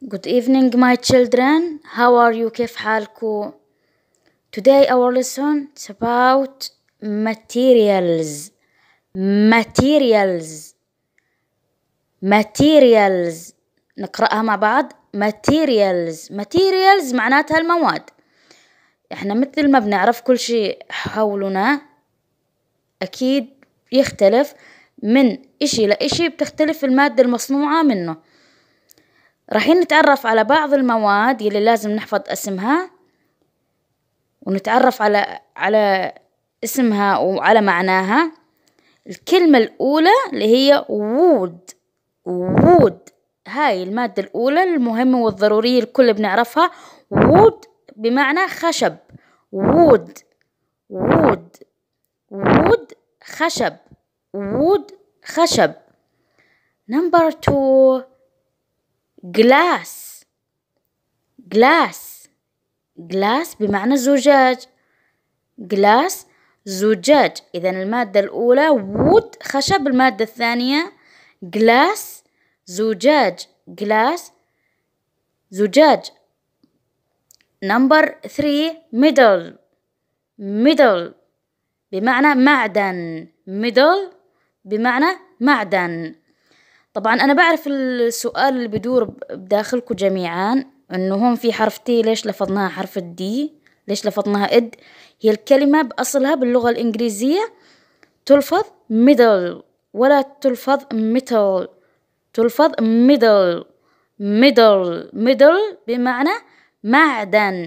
Good evening my children. How are you? كيف حالكم? Today our lesson is about materials. Materials. نقرأها مع بعض. Materials معناتها المواد. احنا مثل ما بنعرف كل شيء حولنا أكيد يختلف من إشي لإشي، بتختلف المادة المصنوعة منه. راحين نتعرف على بعض المواد يلي لازم نحفظ اسمها، ونتعرف على اسمها وعلى معناها. الكلمة الأولى اللي هي wood. هاي المادة الأولى المهمة والضرورية الكل بنعرفها. wood بمعنى خشب. wood خشب. Number 2 glass بمعنى زجاج. زجاج. إذا المادة الأولى wood خشب، المادة الثانية glass زجاج. Number 3 middle بمعنى معدن. طبعا أنا بعرف السؤال اللي بدور بداخلكم جميعا إنه هون في حرف تي، ليش لفظناها حرف الدي؟ ليش لفظناها إد؟ هي الكلمة بأصلها باللغة الإنجليزية تلفظ middle ولا تلفظ middle، تلفظ middle بمعنى معدن.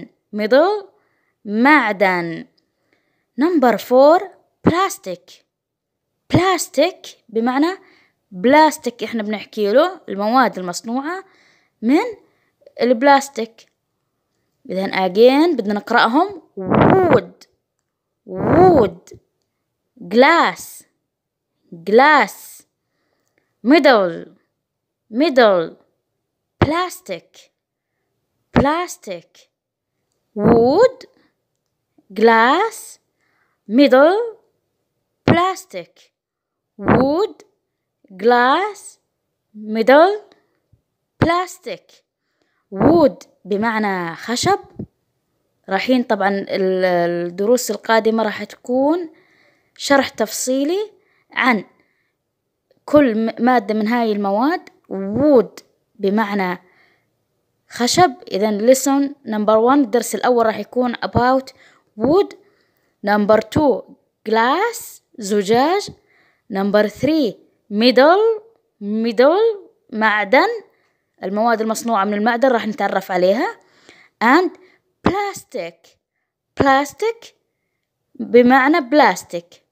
معدن. Number 4 plastic بمعنى بلاستيك. احنا بنحكي له المواد المصنوعة من البلاستيك. إذن again بدنا نقرأهم wood glass middle plastic wood glass middle plastic wood glass middle plastic. wood بمعنى خشب. رايحين طبعا الدروس القادمة راح تكون شرح تفصيلي عن كل مادة من هاي المواد. wood بمعنى خشب. إذن lesson number 1 الدرس الأول راح يكون about wood. number 2 glass زجاج. number 3 middle معدن، المواد المصنوعة من المعدن راح نتعرف عليها. and plastic بمعنى بلاستيك.